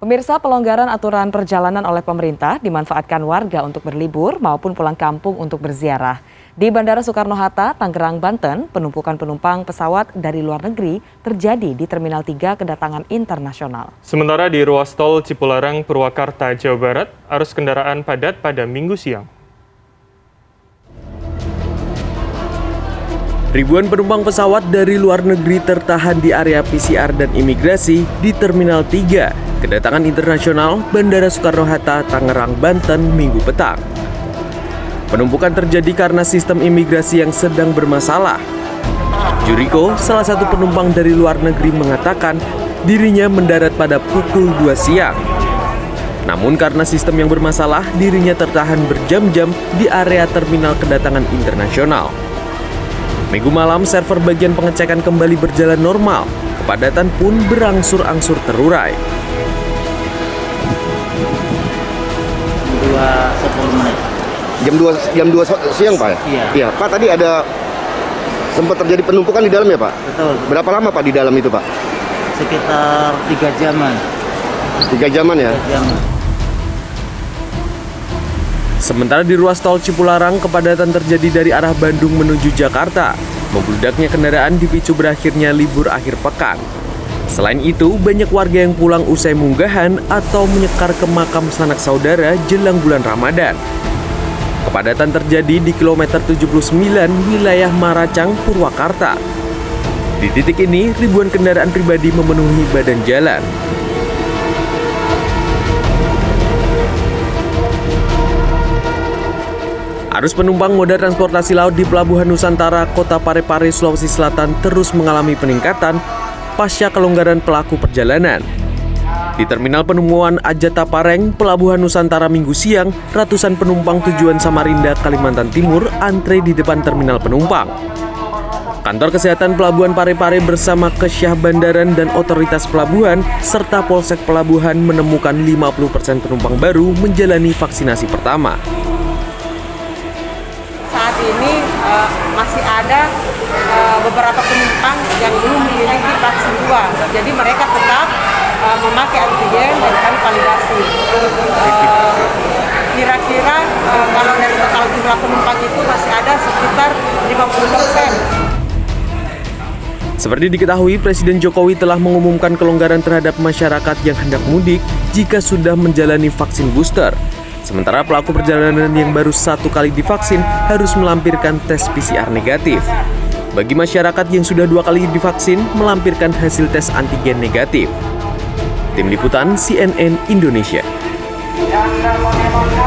Pemirsa, pelonggaran aturan perjalanan oleh pemerintah dimanfaatkan warga untuk berlibur maupun pulang kampung untuk berziarah. Di Bandara Soekarno-Hatta, Tangerang, Banten, penumpukan penumpang pesawat dari luar negeri terjadi di Terminal 3 kedatangan internasional. Sementara di ruas tol Cipularang, Purwakarta, Jawa Barat, arus kendaraan padat pada Minggu siang. Ribuan penumpang pesawat dari luar negeri tertahan di area PCR dan imigrasi di Terminal 3, kedatangan internasional Bandara Soekarno-Hatta, Tangerang, Banten, Minggu petang. Penumpukan terjadi karena sistem imigrasi yang sedang bermasalah. Juriko, salah satu penumpang dari luar negeri, mengatakan dirinya mendarat pada pukul 2 siang. Namun karena sistem yang bermasalah, dirinya tertahan berjam-jam di area terminal kedatangan internasional. Minggu malam, server bagian pengecekan kembali berjalan normal. Kepadatan pun berangsur-angsur terurai. 2:10 menit. Jam 2 siang, Pak? Iya. Pak, tadi ada sempat terjadi penumpukan di dalam ya, Pak? Betul. Berapa lama, Pak, di dalam itu, Pak? Sekitar 3 jaman. 3 jaman ya? 3 jam. Sementara di ruas tol Cipularang, kepadatan terjadi dari arah Bandung menuju Jakarta. Membludaknya kendaraan dipicu berakhirnya libur akhir pekan. Selain itu, banyak warga yang pulang usai munggahan atau menyekar ke makam sanak saudara jelang bulan Ramadan. Kepadatan terjadi di kilometer 79 wilayah Maracang, Purwakarta. Di titik ini, ribuan kendaraan pribadi memenuhi badan jalan. Arus penumpang moda transportasi laut di Pelabuhan Nusantara, Kota Parepare, Sulawesi Selatan terus mengalami peningkatan pasca kelonggaran pelaku perjalanan. Di Terminal Penemuan Ajata Pareng, Pelabuhan Nusantara Minggu siang, ratusan penumpang tujuan Samarinda, Kalimantan Timur antre di depan terminal penumpang. Kantor Kesehatan Pelabuhan Parepare bersama Kesyah Bandaran dan Otoritas Pelabuhan serta Polsek Pelabuhan menemukan 50% penumpang baru menjalani vaksinasi pertama. Saat ini masih ada beberapa penumpang yang belum memiliki vaksin 2, jadi mereka tetap memakai antigen dan kami validasi. Kira-kira kalau dari total jumlah penumpang itu masih ada sekitar 50%. Seperti diketahui, Presiden Jokowi telah mengumumkan kelonggaran terhadap masyarakat yang hendak mudik jika sudah menjalani vaksin booster. Sementara pelaku perjalanan yang baru 1 kali divaksin harus melampirkan tes PCR negatif. Bagi masyarakat yang sudah 2 kali divaksin, melampirkan hasil tes antigen negatif. Tim Liputan CNN Indonesia.